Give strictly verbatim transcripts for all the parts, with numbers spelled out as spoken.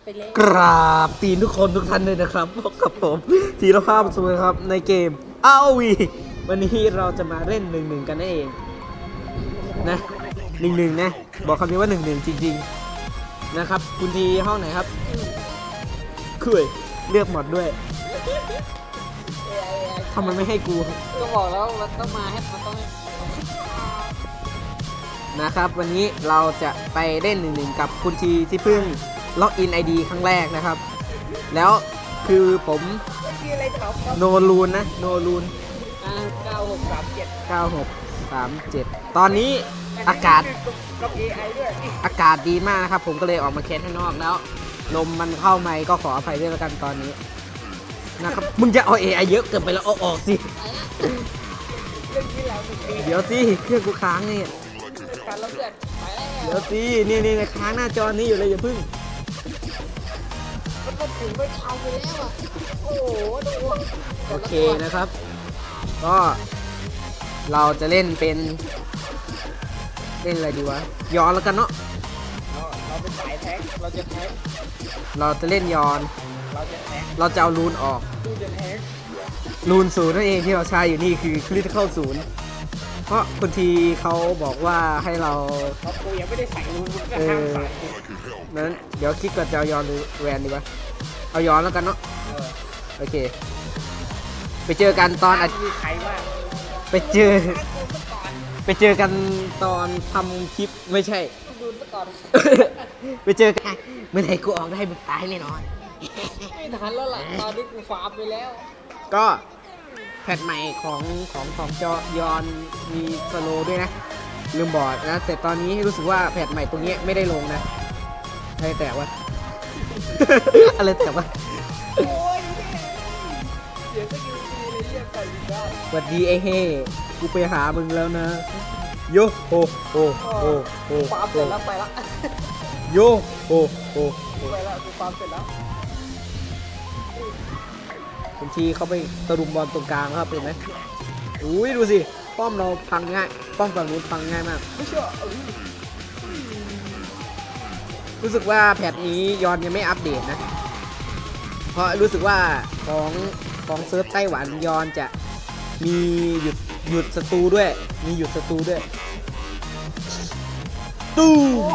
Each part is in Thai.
ไปเลยกราบตีนทุกคนทุกท่านเลยนะครับพบกับผมธีรภาพสุวรรณครับในเกม อาร์ โอ วี วันนี้เราจะมาเล่นหนึ่งหนึ่งกันนั่นเองนะหนึ่งหนึ่งนะบอกคำนี้ว่าหนึ่งหนึ่งจริงๆนะครับคุณทีห้องไหนครับคุยเลือกหมดด้วยทำไมไม่ให้กูก็บอกแล้วมันต้องมาให้มันต้องนะครับวันนี้เราจะไปเล่นหนึ่งหนึ่งกับคุณทีที่เพิ่งล็อกอิน ไอ ดี ครั้งแรกนะครับแล้วคือผมโนรูนนะโนรูนเก้าหกสามเจ็ดเก้าหกสามเจ็ดตอนนี้อากาศอากาศดีมากนะครับผมก็เลยออกมาแคสข้างนอกแล้วลมมันเข้าไมค์ก็ขออภัยด้วยแล้วกันตอนนี้นะครับมึงจะเอา เอ ไอ เยอะเกินไปแล้วเอาออกสิเดี๋ยวสิเครื่องกูค้างนี่เดี๋ยวสินี่นี่ค้างหน้าจอนี้อยู่เลยอย่าพึ่งมันก็ถึงไม่เอาไปแล้วอ่ะโอ้โหโอเคนะครับก็เราจะเล่นเป็นเล่นอะไรดีวะย้อนแล้วกันเนาะเราเป็นสายแท็กเราจะแท็กเราจะเล่นย้อนเราจะแท็กเราจะเอารูนออกรูนจะแท็กรูนศูนย์นั่นเองที่เราใช้อยู่นี่คือคริติคอลศูนย์เพราะคุณทีเขาบอกว่าให้เราเขากูยังไม่ได้ใส่รูนมึงก็ห้ามใส่นั้นเดี๋ยวคิดก่อนจะเอาย้อนหรือแวนดีวะเอาย้อนแล้วกันเนาะโอเคไปเจอกันตอนไปเจอไปเจอกันตอนทำคลิปไม่ใช่ไปเจอกันเมื่อไหร่กูออกได้มึงตายแน่นอนไม่ทันแล้วล่ะตอนนี้กูฟาร์มไปแล้วก็แพทใหม่ของของของจอยอนมีสโลด้วยนะลืมบอกนะแต่ตอนนี้รู้สึกว่าแพทใหม่ตรงนี้ไม่ได้ลงนะอะไรแต่ว่าอะไรแต่ว่าสวัสดีไอ้เฮ่กูไปหามึงแล้วนะโยโฮโฮโฮโฮฟาร์มเสร็จแล้วไปละโยโฮโฮไปละกูฟาร์มเสร็จแล้วบางทีเขาไปตะลุมบอลตรงกลางครับเห็นไหมอุ้ยดูสิป้อมเราพังง่ายป้อมฝั่งนู้นพังง่ายมากไม่เชื่อรู้สึกว่าแพทนี้ยอนยังไม่อัปเดตนะเพราะรู้สึกว่าของของเซิร์ฟไต้หวันยอนจะมีหยุดหยุดศัตรูด้วยมีหยุดศัตรูด้วยตู้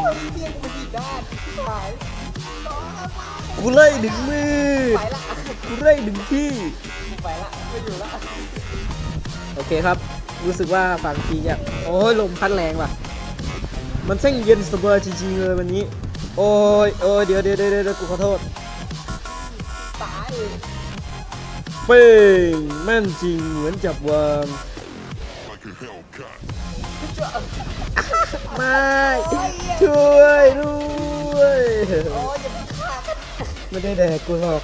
กูไล่ดึงมือกูไล่ดึงที่ไปละไม่อยู่ละโอเคครับรู้สึกว่าฝั่งทีจะโอ้ยลมพัดแรงว่ะมันเส้นเย็นสบายจริงๆเลยวันนี้โอ้ยโอ้ยเดี๋ยวเดี๋ยวเดี๋ยวเดี๋ยวกูขอโทษตายเป้งแม่นจริงเหมือนจับวางไม่ช่วยด้วยไม่ได้แดกกูหรอก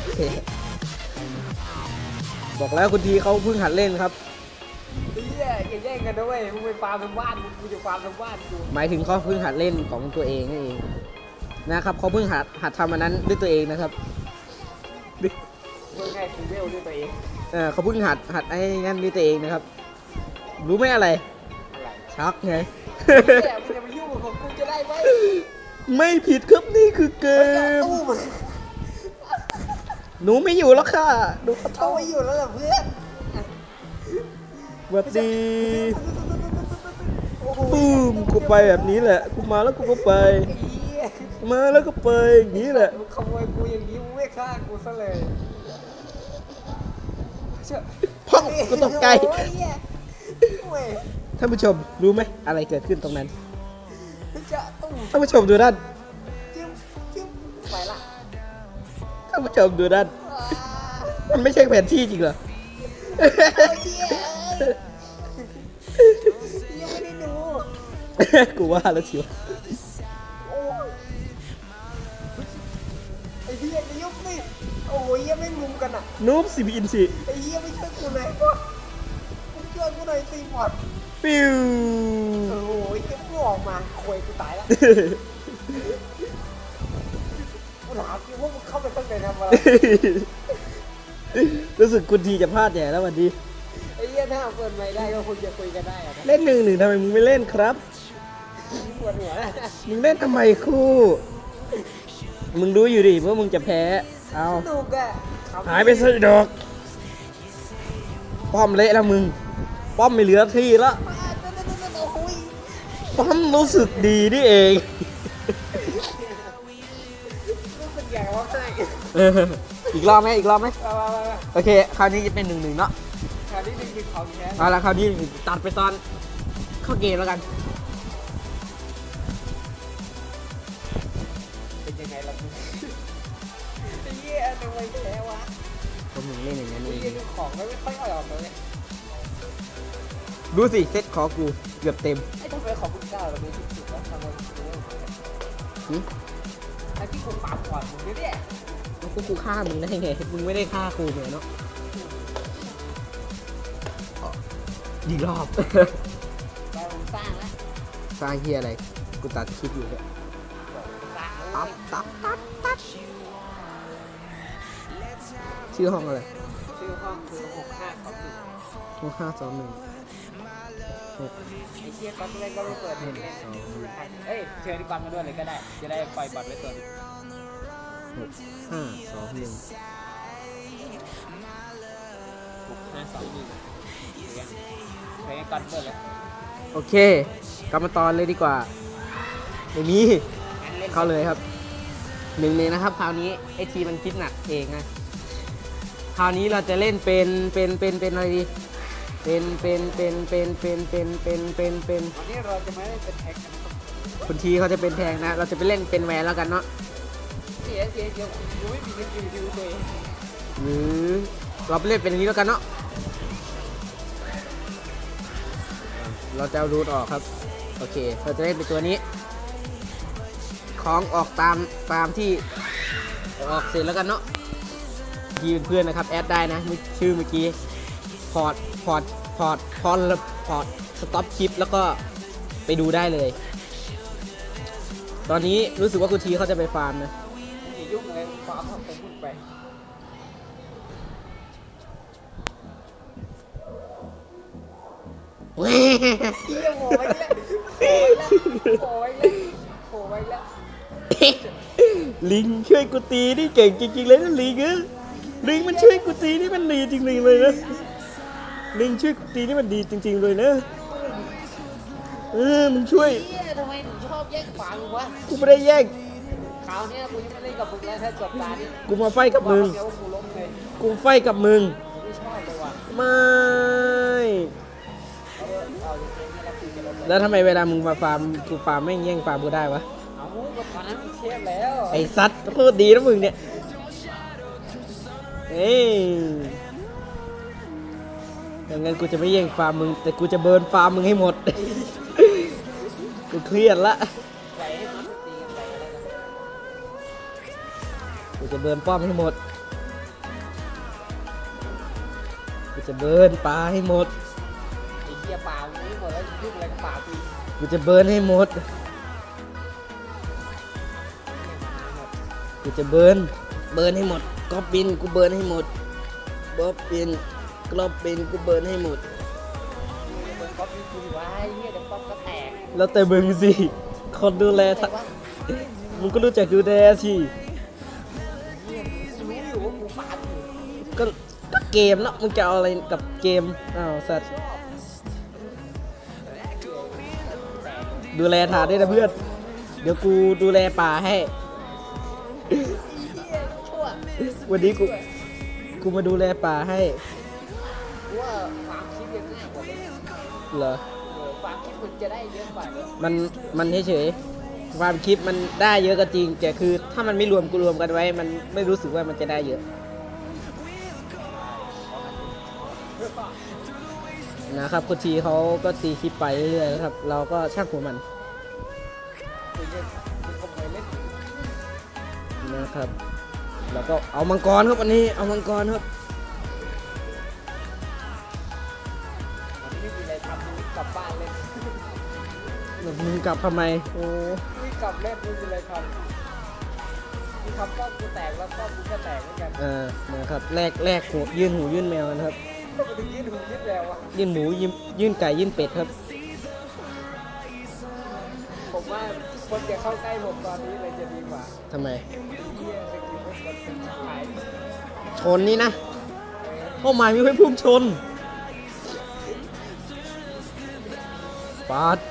บอกแล้วคุณทีเขาเพิ่งหัดเล่นครับอย่าแย่งกันด้วยมึงไปฟาร์มทั้งบ้านกูจะฟาร์มทั้งบ้านกูหมายถึงเขาเพิ่งหัดเล่นของตัวเองนี่เองนะครับเขาเพิ่งหัดหัดทำอันนั้นด้วยตัวเองนะครับเพิ่งให้ซีเวลด้วยตัวเองเออเขาเพิ่งหัดหัดไอ้งั้นด้วยตัวเองนะครับรู้ไหมอะไรชักไงแต่มึงจะมายุ่งกับกูจะได้ไหมไม่ผิดครับนี่คือเกมหนูไม่อยู่แล้วค่ะหนูเขาไม่อยู่แล้วเหรอเพื่อนสวัสดีปุ้มกูไปแบบนี้แหละกูมาแล้วกูก็ไปมาแล้วก็ไปอย่างนี้แหละขโมยกูอย่างนี้มึงไม่ฆ่ากูซะเลยพ่อกูตกใจท่านผู้ชมรู้ไหมอะไรเกิดขึ้นตรงนั้นท่านผู้ชมดูด้านไปละท่านผู้ชมดูด้านมันไม่ใช่แผนที่จริงเหรอยังไม่ได้ดูกูว่าแล้วชิวไอ้เหี้ยจะยุบนี่โอ้ยยังไม่มุมกันอ่ะนูบซีบีอินสิไอ้เหี้ยไม่ช่วยกูเลยมึงช่วยกูหน่อยสิหมดปิ้วโอ้ยเก็บกูออกมาโวยกูตายแล้วกูหลาบว่ามึงเข้าไปตั้งใจทำอะไรรู้สึกคุณทีจะพลาดแย่แล้ววันนี้ไอ้เหี้ยถ้าเปิดไม่ได้ก็คุณจะคุยกันได้อะเล่นหนึ่งหนึ่งทำไมมึงไม่เล่นครับปวดหัวมึงเล่นทำไมคู่มึงรู้อยู่ดิว่ามึงจะแพ้เอาสนุกอะขำหายไปสิดอกป้อมเละแล้วมึงป้อมไม่เหลือที่แล้วมาโอ้ยป้อมรู้สึกดีนี่เองรู้สึกอย่างว่าไงเอออีกรอบไหมอีกรอบไหมมามามาโอเคคราวนี้จะเป็นหนึ่งหนึ่งเนาะคราวนี้หนึ่งหนึ่งของแท้เอาละคราวนี้ตัดไปตอนเข้าเกมแล้วกันเป็นยังไงล่ะมึงไอ้เหี้ยทำไมแพ้วะผมมึงเล่นอย่างนั้นไอ้เอเหี้ยงดูของไม่ค่อยออกเลยดูสิเซ็ตขอกูเกือบเต็มไอ้ทำไมของมึงเก้าเราไม่ที่สุดแล้วทำไมกูไม่รู้หึไอ้ที่กูปาก่อนมึงเนี่ยแล้วกูกูฆ่ามึงได้ไงมึงไม่ได้ฆ่ากูเนี่ยเนาะอีกรอบแต่ผมสร้างแล้วสร้างเฮียอะไรกูตัดคลิปอยู่เนี่ยสร้างตัแล้ดวตัดตัดตัดชื่อห้องอะไรชื่อห้องคือหกห้าสองหนึ่งห้องห้าสองหนึ่งหกไอ้เชี่ยก็ไม่ได้ก็ไม่เปิดเน็ตเล่นเอ้ยเชิญที่บังมาด้วยเลยก็ได้ จะได้ปล่อยบอลไว้ตัวนึงหกห้าสองหนึ่งหกห้าสองหนึ่งเพลงก่อนเปิดเลยโอเคกลับมาตอนเลยดีกว่าไม่มีงั้นเล่นเข้าเลยครับหนึ่งเลยนะครับคราวนี้ไอทีมันคิดหนักเองนะคราวนี้เราจะเล่นเป็นเป็นเป็นเป็นอะไรดีเป็นเป็นเป็นเป็นเป็นเป็นเป็นเป็นเป็นวันนี้เราจะไม่ได้เป็นแท็กกันนะครับคุณทีเขาจะเป็นแทงนะเราจะไปเล่นเป็นแวนแล้วกันเนาะเสียเสียเดี๋ยวกูไม่มีเงินรีวิวตัวเองหรือเราไปเล่นเป็นอันนี้แล้วกันเนาะเราจะเอารูทออกครับโอเคเราจะเล่นเป็นตัวนี้ของออกตามตามที่ออกเสร็จแล้วกันเนาะทีเป็นเพื่อนนะครับแอดได้นะชื่อเมื่อกี้พอร์ตพอร์ตพอร์ตพอร์ตพอร์ตสต็อปคลิปแล้วก็ไปดูได้เลย ตอนนี้รู้สึกว่าคุณทีเขาจะไปฟาร์มนะอย่ายุ่งเลยความทำผมพูดไปเฮียโหยแล้วโหยแล้วโหยแล้วโหยแล้วลิงช่วยกูตีนี่เก่งจริงๆเลยนะลิงเอ้ยลิงมันช่วยกูตีนี่มันดีจริงๆเลยนะลิงช่วยกูตีนี่มันดีจริงๆเลยนะเออมึงช่วยเฮียทำไมถึงชอบแย่งขวางกูวะกูไม่ได้แย่งคราวเนี้ยกูจะไม่เล่นกับมึงแล้วถ้าจบตานี้กูมาไฟกับมึงเดี๋ยวกูล้มเลยกูไฟกับมึงกูไม่ชอบเลยว่ะไม่เอาเถอะเอาจริงๆนี่เราคุยกันแล้วแล้วทำไมเวลามึงมาฟาร์มกูฟาร์มไม่งแย่งฟาร์มกูได้วะเอาก็ตอนนั้นมันเทียบแล้วไอ้ซัดพูดดีนะมึงเนี่ยเอ้ยอย่างงั้นกูจะไม่แย่งฟาร์มมึงแต่กูจะเบิร์นฟาร์มมึงให้หมด กูเครียดละไหลให้มันตีกันไปอะไรกันกูจะเบิร์นป้อมให้หมด กูจะเบิร์นปลาให้หมดไอ้เหี้ยป่ามึงนี่หมดแล้วยุ่งอะไรกับป่ากูอีกกูจะเบิร์นให้หมด กูจะเบิร์น เบิร์นให้หมดก๊อบบินกูเบิร์นให้หมดบ๊อบบินกรอบบินกูเบิร์นให้หมดมึงก๊อปปี้กูดิวะไอ้เหี้ยเดี๋ยวก๊อปก็แตกแล้วแต่มึงสิ คนดูแลแต่ทะว่ามึงก็รู้จักดูแลสิเหี้ยกูรู้อยู่ว่ากูปาดอยู่ก็ก็เกมเนาะ มึงจะเอาอะไรกับเกม อ้าวสัตว์ชอบแต่ดูแลถาด้วยนะเพื่อน เดี๋ยวกูดูแลป่าให้เหี้ยชั่ววันนี้กู กูมาดูแลป่าให้กูว่าความคิดยังง่ายกว่าเลยเหรอเออความคิดมึงจะได้เยอะกว่าเลยมัน มันเฉยๆความคลิปมันได้เยอะก็จริง แต่คือถ้ามันไม่รวมกูรวมกันไว้ มันไม่รู้สึกว่ามันจะได้เยอะ นะครับคุณทีเขาก็ตีคลิปไปเรื่อยๆนะครับ เราก็ช่างหัวมันกูจะมึงก็ไปเล่นนะครับ แล้วก็เอามังกรครับวันนี้ เอามังกรครับมันไม่มีอะไรทำมึงกลับบ้านเล่นมึงกลับทำไม โอ้มึงกลับเล่นมึงมีอะไรทำมึงทำป้อมกูแตกแล้วป้อมกูก็แตกเหมือนกันเออนะครับแลกแลกหูยื่นหูยื่นแมวนะครับมึงถึงยืดหูยืดแล้วอ่ะยื่นหมูยื่นยื่นไก่ยื่นเป็ดครับผมว่าคนอย่าเข้าใกล้ผมตอนนี้เลยจะดีกว่าทำไมเฮียสกิลเป็นคนเป็นชายชนนี่นะเป้าหมายมีไว้พุ่งชนปาด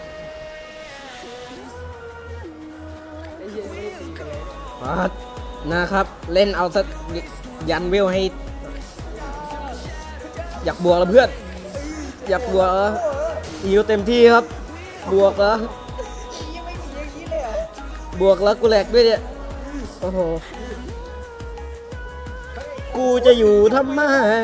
ไอ้เฮียไม่ได้ตีกันเลยปาดนะครับ เล่นเอาสักยันเวลให้ อยากบวกแล้วเพื่อน อยากบวกเหรออิวเต็มที่ครับ บวกแล้วไอ้เฮียไม่มีอย่างนี้เลยเหรอบวกแล้วกูแหลกด้วยเนี่ย โอ้โห กูจะอยู่ทำไม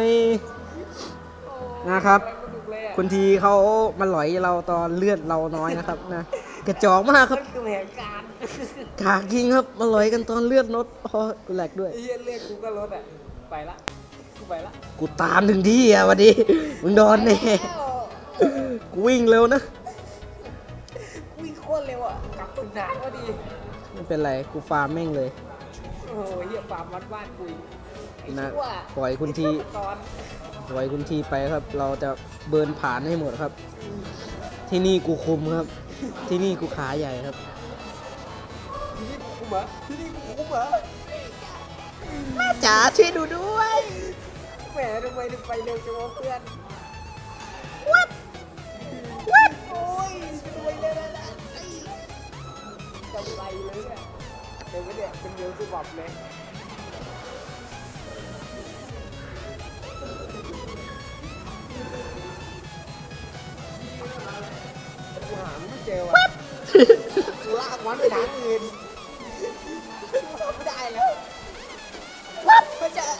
นะครับสนุกเลยอ่ะคุณทีเขามาหลอยเราตอนเลือดเราน้อยนะครับนะกระจอกมากครับมันคือแผนการกากจริงครับมาหลอยกันตอนเลือดลดพอกูแหลกด้วยไอ้เฮียเลือดกูก็ลดอ่ะไปละกูไปละกูตามถึงที่อ่ะวันนี้มึงโดนแน่แล้วกูวิ่งเร็วนะวิ่งโคตรเร็วอ่ะกลับตึกหนักก็ดีไม่เป็นไรกูฟาร์มแม่งเลยโอ้โหเฮียฟาร์มวัดบ้านกูอีกไอ้นะชั่วปล่อยคุณทีตอนปล่อยคุณทีไปครับ เราจะเบิร์นผ่านให้หมดครับ ที่นี่กูคุมครับ ที่นี่กูขาใหญ่ครับที่นี่กูคุ้มเหรอที่นี่กูคุ้มเหรอแม่จ๋าช่วยดูด้วยแหมทำไมถึงไปเร็วจังวะเพื่อนวัดวัดโอ้ยรวยเลยนะนะไอ้กำไรเลยเนี่ยเดี๋ยวไม่เนี่ยเป็นเร็วสุดแบบเลยกูหาไม่เจอว่ะกูลากมันไปทางอื่นกูทำไม่ได้แล้ววัดมันจะ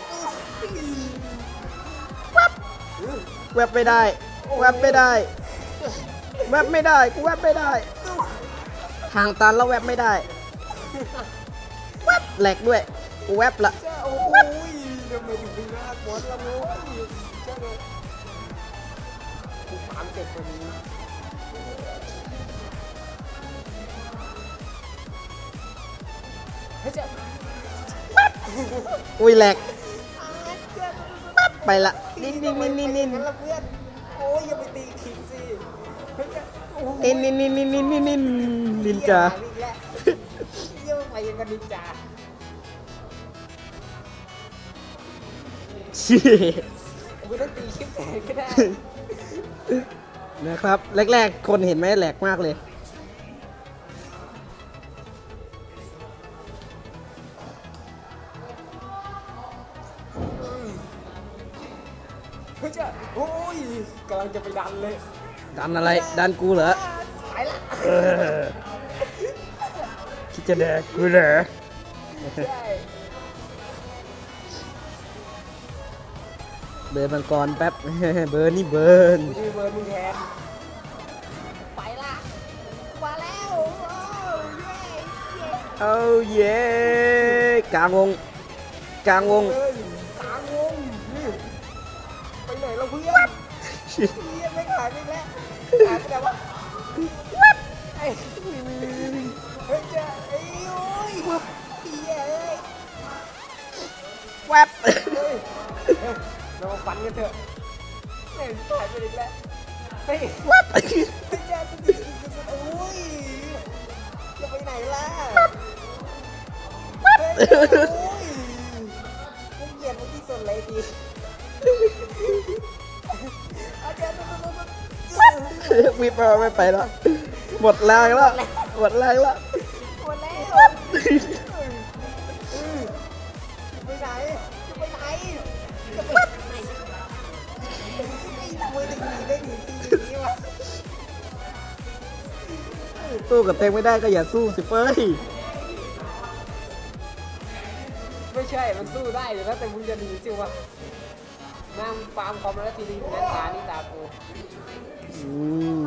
วัดแวบไม่ได้ แวบไม่ได้ แวบไม่ได้ กูแวบไม่ได้ ทางตันแล้วแวบไม่ได้ แวบแหลกด้วย กูแวบละเจ้าโอ้ยทำไมถึงเป็นหน้าบอลละโว้ยเจ้าเลยกูฟาร์มเจ็บกว่านี้เฮ้ยเจ้าอุ้ยแหลกเจ้าไปละนินนินนินนินนินงั้นละเพื่อนโอ้ยอย่าไปตีคิงสิเฮ้ยเจ้าโอ้โหนินนินนินนินนินนินนินนินจาอีกแล้วเยี่ยมไปยังกันนินจาเชี่ยกูต้องตีคลิปแตกก็ได้นะครับ แรกๆ คนเห็นไหมแหลกมากเลยเฮ้ยเจ้าโอ้ยกำลังจะไปดันเลยดันอะไร ดันกูเหรอไปละเออคิดจะแดกกูเหรอใช่เบิร์นมังกรแป๊บ เบิร์นนี่เบิร์นกูจะเบิร์นมึงแทนไปละมาแล้วโอ้ยเย้เย้เอาเย้กลางวงกลางวงเฮ้ยกลางวงนี่ไปไหนเราเพื่อนเฮียไม่ขายไม่แล้วขายไปแล้ววะไอ้เฮ้ยเจ้าไอ้โอ้ยเฮียเอ้ยแวบเฮ้ยเฮ้ยเรามาฟันกันเถอะเฮ้ยขายไปอีกแล้วเฮ้ยแวบเฮ้ยเจ้าจะดีโอ้ยจะไปไหนล่ะเฮ้ยโอ้ยกูเกลียดมันที่สุดเลยดีอาจารย์วิบไม่ไปแล้ว หมดแรงแล้ว หมดแรงแล้วหมดแล้วไปไหนจะไปไหนจะไปไหนทำไมถึงหนีได้หนีทีอย่างนี้วะสู้กับเต็งไม่ได้ก็อย่าสู้สิเฟ้ยไม่ใช่ มันสู้ได้อยู่แล้วแต่มึงจะหนีสิวะนั่งฟาร์มคอมแล้วทีนี้นั่งตานี่ตากูอืม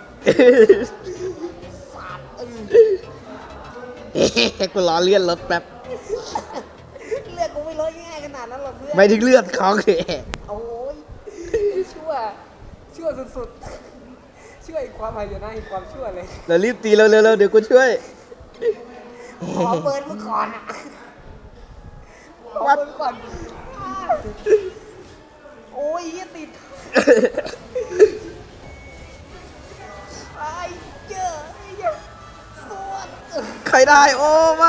สาดเออเอ๊ะกูรอเลื่อนรถแป๊บเลือดกูไม่ลดง่ายขนาดนั้นหรอกเพื่อนไม่ถึงเลือดเขาเลยโอ้ยชั่ว ชั่วสุดๆ ชั่วอีกความหายนะอีกความชั่วเลยเรารีบตีเร็วๆเดี๋ยวกูช่วยขอเปิดมือก่อนอ่ะขอเปิดก่อน โอ้ยเหี้ยติดไอ้เจ้าไอ้เจ้าสวดเอใครได้โอ้ไม่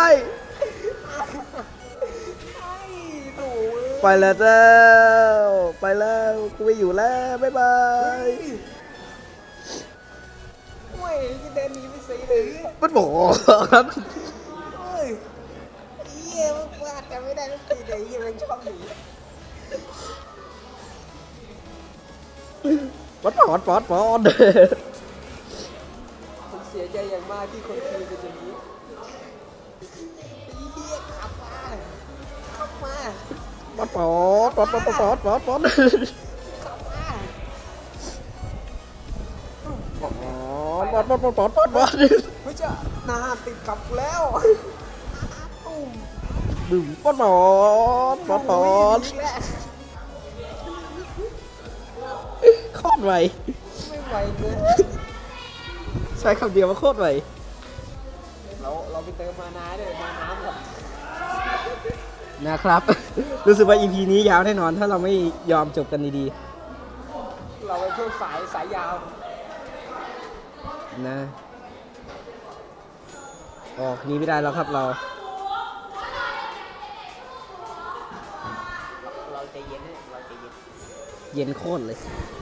ไอ้โถ่ไปแล้วเจ้าไปแล้วกูไม่อยู่แล้วบ๊ายบาเฮ้ยยเว้ยจะเดินหนีไปสิเลยมันบอกครับเฮ้ยเหี้ยมันพลาดแต่ไม่ได้ทุกทีเลยเหี้ยมันชอบหนีปอดปอดปอดปอดผมเสียใจอย่างมากที่คนทีเป็นอย่างนี้ไอ้เหี้ยขับมาขับมาปอดปอดปอดปอดปอดปอดปอดปอดขับมาปอดปอดปอดปอดปอดปอดปอดเฮ้ยจะนาติดกับกูแล้วตุ้มบึ้มปอดปอดปอดปอดวิ่งอีกแล้วโคตรไวไม่ไหวเลยใช้คำเดียวว่าโคตรไวเราเราไปเติมมานาด้วยมาน้ำกับนะครับ รู้สึกว่า อี พี นี้ยาวแน่นอนถ้าเราไม่ยอมจบกันดีเราไปเที่ยวสายสายยาวๆนะออกหนี้ไม่ได้แล้วครับเราเราใจเย็นนะเราใจเย็นเย็นโคตรเลย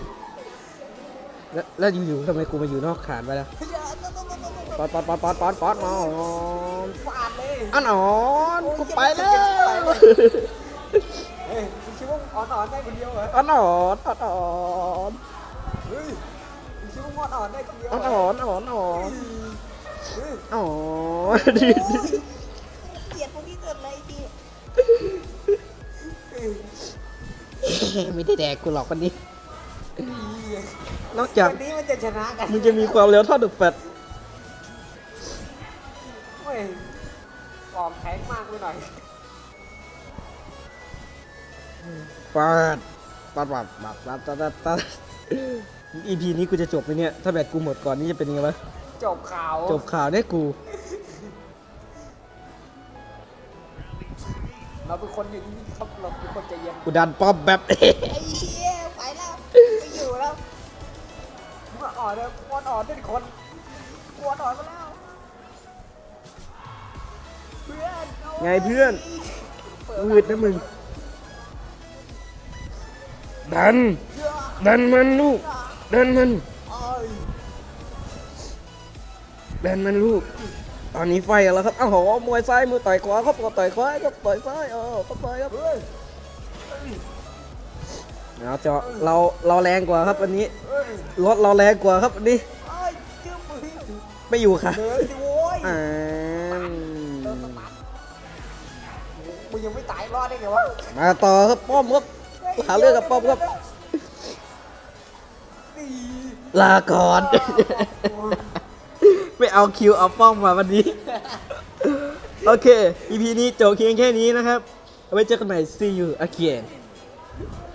แล้วแล้วอยู่ๆทำไมกูมาอยู่นอกขานไปแล้วเฮ้ยต้องต้องต้องต้องปอดปอดปอดปอดปอดปอดมาอ๋อฟาดเลยอันอ่อนกูไปแล้วเฮ้ยคุณคิดว่าอ่อนๆได้คนเดียวเหรออันอ่อนอันอ่อนเฮ้ยคุณคิดว่าอ่อนๆได้คนเดียวอันเหรอ่อนอันอ่อนอ่อนเฮ้ยอ๋อเกลียดพวกนี้เกิดอะไรดีไม่ได้แดกกูหรอกวันนี้ นอกจากวันนี้มันจะชนะกันมึงจะมีความเร็วเท่าดึกแฟดเฮ้ยออกแข็งมากไปหน่อยปาดปาดปาดปาดปาดปาดปาด อี พี นี้กูจะจบไหมเนี่ย ถ้าแบตกูหมดก่อนนี่จะเป็นยังไงวะจบข่าวจบข่าวได้กูเราเป็นคนอย่างนี้ครับเราเป็นคนใจเย็นกูดันป้อมแบบไอ้เหี้ยไปแล้วไม่อยู่แล้วมาอ่อนเลยอ่อนอ่อนเป็นคนกวนอ่อนมาแล้วเพื่อนอาไงเพื่อนปิมืดนะมึง ดันเชื่อดันมันลูก ดันมันเอ้ยดันมันลูก ตอนนี้ไฟกันแล้วครับ อ้าวโหมวยซ้ายมือต่อยขวาครับก็ต่อยขวาครับต่อยซ้ายเออก็ต่อยครับเฮ้ยเอาเจาะเราเราแรงกว่าครับวันนี้เฮ้ยรถเราแรงกว่าครับวันนี้เอ้ยเชื่อมือไม่อยู่ค่ะเดินสิโว้ยอ่าเดินสตาร์ทมึงยังไม่ตายรอดได้ไงวะมาต่อครับป้อมครับหาเรื่องกับป้อมครับดีลาก่อน ไม่เอาคิวเอาป้อมมาวันนี้ โอเค อี พี นี้จบเพียงแค่นี้นะครับเอาไว้เจอกันใหม่ see you again